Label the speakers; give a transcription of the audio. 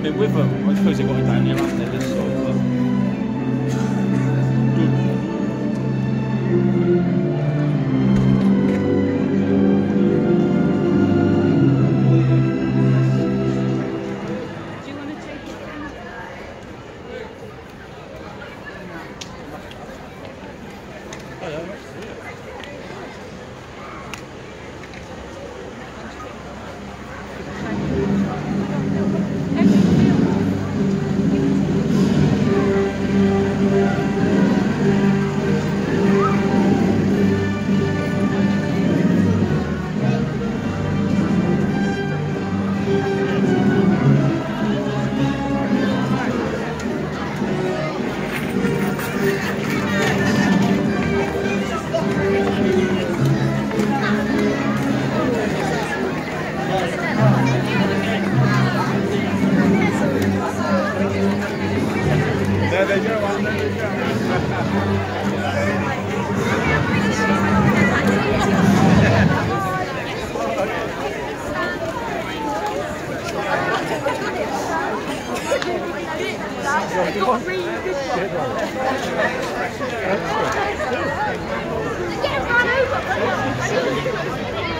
Speaker 1: it with them. I suppose they got it down here, haven't they, this side, but...
Speaker 2: There they go, there they go.